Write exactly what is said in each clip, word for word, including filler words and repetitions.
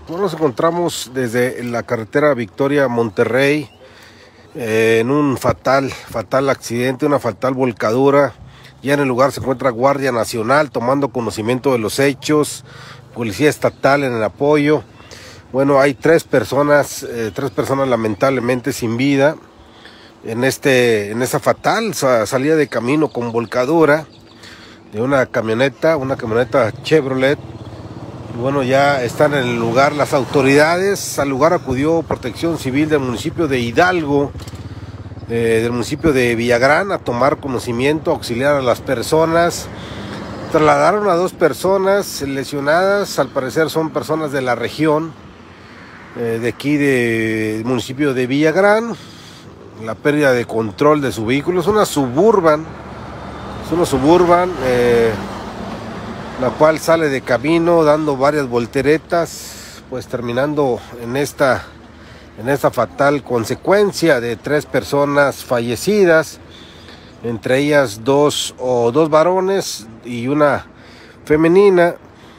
Bueno, nos encontramos desde la carretera Victoria Monterrey eh, en un fatal, fatal accidente, una fatal volcadura. Ya en el lugar se encuentra Guardia Nacional tomando conocimiento de los hechos, Policía Estatal en el apoyo. Bueno, hay tres personas, eh, tres personas lamentablemente sin vida en este, en esa fatal salida de camino con volcadura de una camioneta, una camioneta Chevrolet. Y bueno, ya están en el lugar las autoridades. Al lugar acudió Protección Civil del municipio de Hidalgo, eh, del municipio de Villagrán, a tomar conocimiento, auxiliar a las personas. Trasladaron a dos personas lesionadas, al parecer son personas de la región, eh, de aquí del municipio de Villagrán. La pérdida de control de su vehículo, es una Suburban, es una Suburban, eh, la cual sale de camino dando varias volteretas, pues terminando en esta, en esta fatal consecuencia de tres personas fallecidas, entre ellas dos o dos varones y una femenina,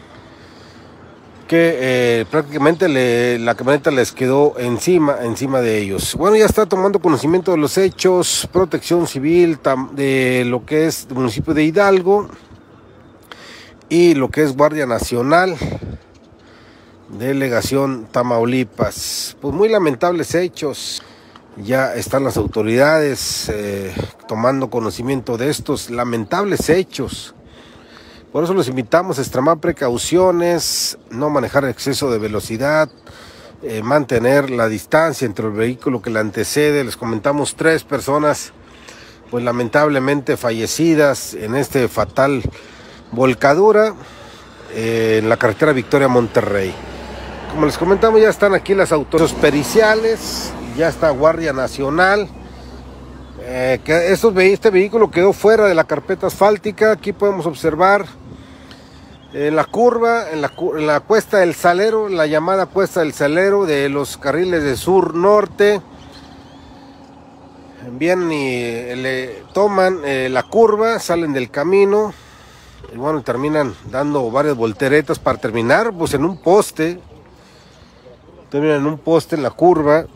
que eh, prácticamente le, la camioneta les quedó encima, encima de ellos. Bueno, ya está tomando conocimiento de los hechos Protección Civil tam, de lo que es el municipio de Hidalgo y lo que es Guardia Nacional, Delegación Tamaulipas. Pues muy lamentables hechos. Ya están las autoridades eh, tomando conocimiento de estos lamentables hechos. Por eso los invitamos a extremar precauciones, no manejar exceso de velocidad, eh, mantener la distancia entre el vehículo que le antecede. Les comentamos tres personas, pues lamentablemente fallecidas en este fatal volcadura eh, en la carretera Victoria Monterrey. Como les comentamos, ya están aquí las autoridades periciales, ya está Guardia Nacional. Eh, que estos, este vehículo quedó fuera de la carpeta asfáltica. Aquí podemos observar en la curva, en la, en la cuesta del Salero, la llamada cuesta del Salero de los carriles de sur-norte. Vienen y le toman eh, la curva, salen del camino y bueno, terminan dando varias volteretas para terminar pues en un poste. Terminan en un poste en la curva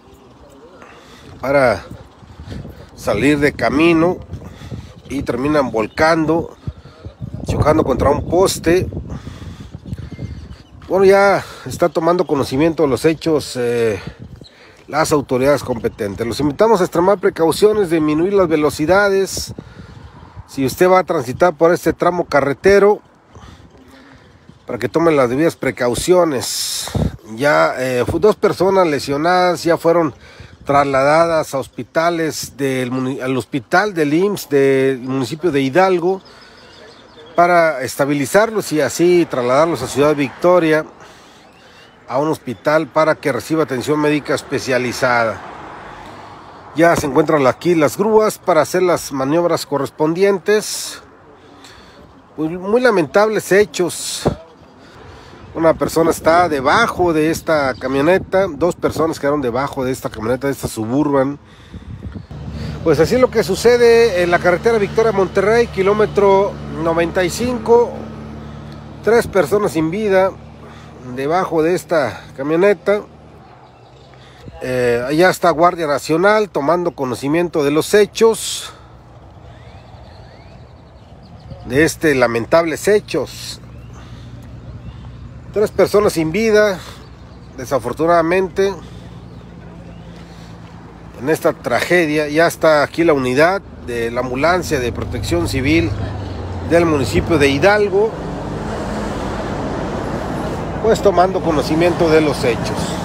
para salir de camino y terminan volcando, chocando contra un poste. Bueno, ya está tomando conocimiento de los hechos eh, las autoridades competentes. Los invitamos a extremar precauciones, disminuir las velocidades. Si usted va a transitar por este tramo carretero, para que tomen las debidas precauciones. Ya eh, dos personas lesionadas ya fueron trasladadas a hospitales del al hospital del I M S S del municipio de Hidalgo para estabilizarlos y así trasladarlos a Ciudad Victoria a un hospital para que reciba atención médica especializada. Ya se encuentran aquí las grúas para hacer las maniobras correspondientes. Pues muy lamentables hechos. Una persona está debajo de esta camioneta, dos personas quedaron debajo de esta camioneta, de esta Suburban. Pues así es lo que sucede en la carretera Victoria Monterrey, kilómetro noventa y cinco. Tres personas sin vida debajo de esta camioneta. Eh, allá está Guardia Nacional tomando conocimiento de los hechos, de este lamentables hechos. Tres personas sin vida, desafortunadamente, en esta tragedia. Ya está aquí la unidad de la ambulancia de Protección Civil del municipio de Hidalgo, pues tomando conocimiento de los hechos.